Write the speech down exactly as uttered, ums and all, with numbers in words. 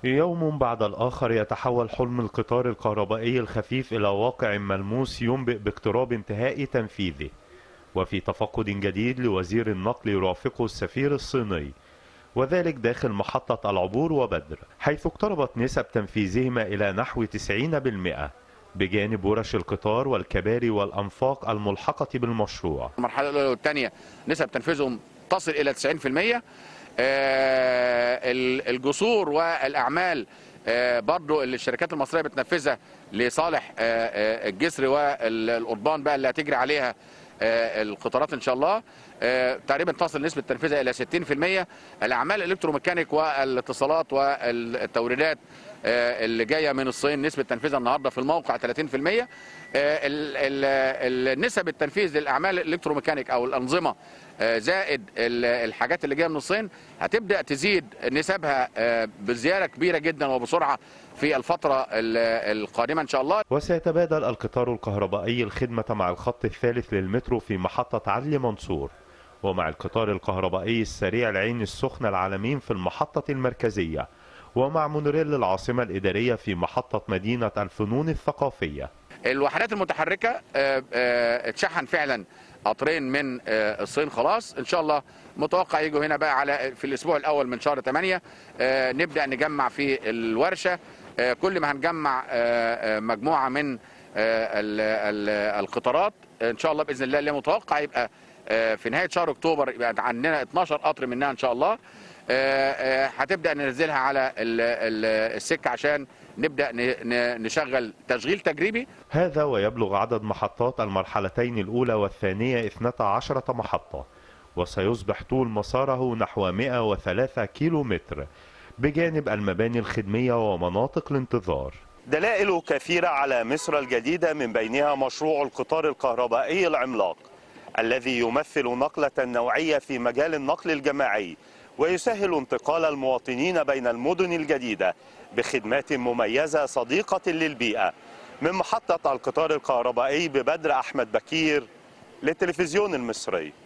يوم بعد الآخر يتحول حلم القطار الكهربائي الخفيف إلى واقع ملموس ينبئ باقتراب انتهاء تنفيذه، وفي تفقد جديد لوزير النقل يرافقه السفير الصيني، وذلك داخل محطة العبور وبدر، حيث اقتربت نسب تنفيذهما إلى نحو تسعين بالمئة بجانب ورش القطار والكباري والأنفاق الملحقة بالمشروع. المرحلة الأولى والثانية نسب تنفيذهم تصل إلى تسعين بالمئة. الجسور والأعمال برضو اللي الشركات المصرية بتنفذها لصالح الجسر والقضبان بقى اللي هتجري عليها القطارات ان شاء الله تقريبا تصل نسبه تنفيذها الى ستين بالمئة. الاعمال الالكتروميكانيك والاتصالات والتوريدات اللي جايه من الصين نسبه تنفيذها النهارده في الموقع ثلاثين بالمئة. النسب التنفيذ للاعمال الالكتروميكانيك او الانظمه زائد الحاجات اللي جايه من الصين هتبدا تزيد نسبها بزياده كبيره جدا وبسرعه في الفتره القادمه ان شاء الله. وسيتبادل القطار الكهربائي الخدمه مع الخط الثالث للمترو في محطه عدلي منصور، ومع القطار الكهربائي السريع العين السخنه العالمين في المحطه المركزيه، ومع مونوريل العاصمه الاداريه في محطه مدينه الفنون الثقافيه. الوحدات المتحركه اتشحن فعلا قطرين من الصين خلاص، ان شاء الله متوقع يجوا هنا بقى على في الاسبوع الاول من شهر ثمانية نبدا نجمع في الورشه. كل ما هنجمع مجموعه من القطارات ان شاء الله باذن الله اللي متوقع يبقى في نهايه شهر اكتوبر يبقى عندنا اتناشر قطر منها ان شاء الله هتبدا ننزلها على السكه عشان نبدأ نشغل تشغيل تجريبي. هذا ويبلغ عدد محطات المرحلتين الأولى والثانية اثنتي عشرة محطة، وسيصبح طول مساره نحو مئة وثلاثة كيلو متر بجانب المباني الخدمية ومناطق الانتظار. دلائل كثيرة على مصر الجديدة، من بينها مشروع القطار الكهربائي العملاق الذي يمثل نقلة نوعية في مجال النقل الجماعي، ويسهل انتقال المواطنين بين المدن الجديدة بخدمات مميزة صديقة للبيئة. من محطة القطار الكهربائي ببدر، أحمد بكير للتلفزيون المصري.